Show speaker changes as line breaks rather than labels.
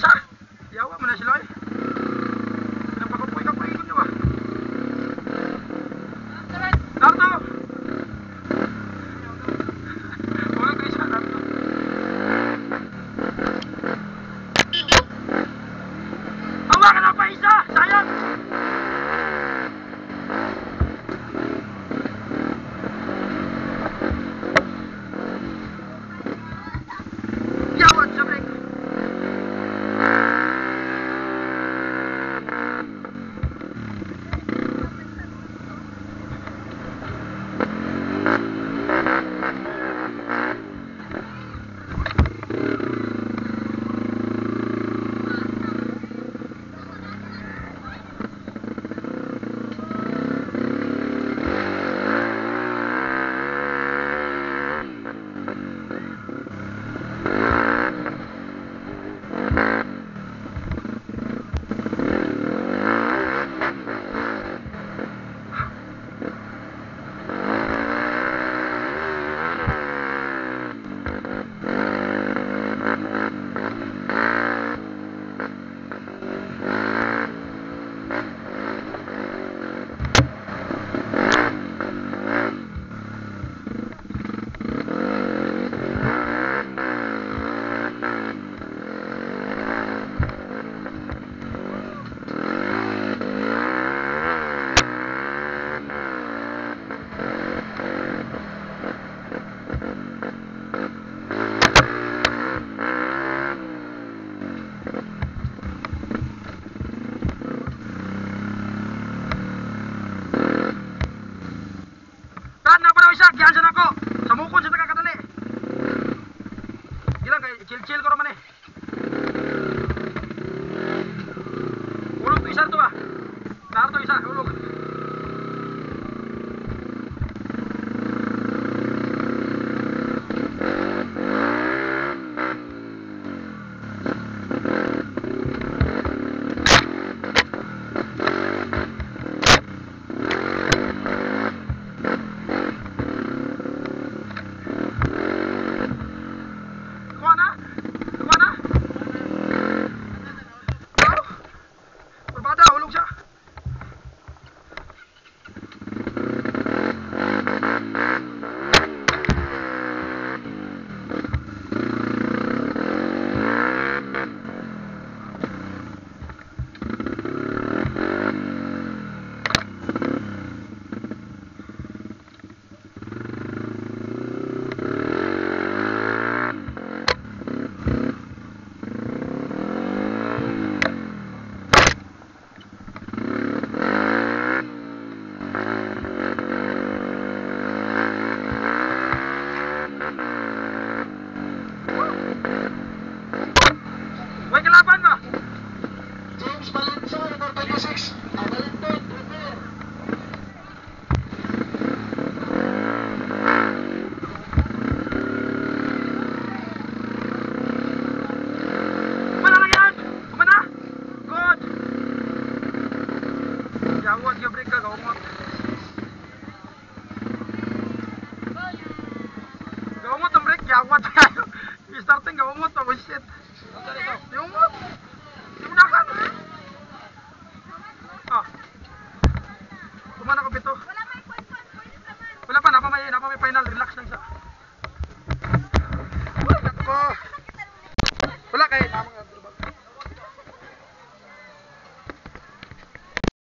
isa. Yawa mo na sila eh. Napakapoy-kapoy ko niyo ba? Narto! Huwag ko isa, Narto. Hawakan na pa isa! Sayang! Yawat sa break! Gihan siya na ako. Samukon siya nakakadali. Gilang kay chill-chill ko naman eh. Ulog to isa to ba? Narto isa, ulog. Gawat ka break ka, gawat. Gawat ang break, gawat. Starting gawat, oh shit.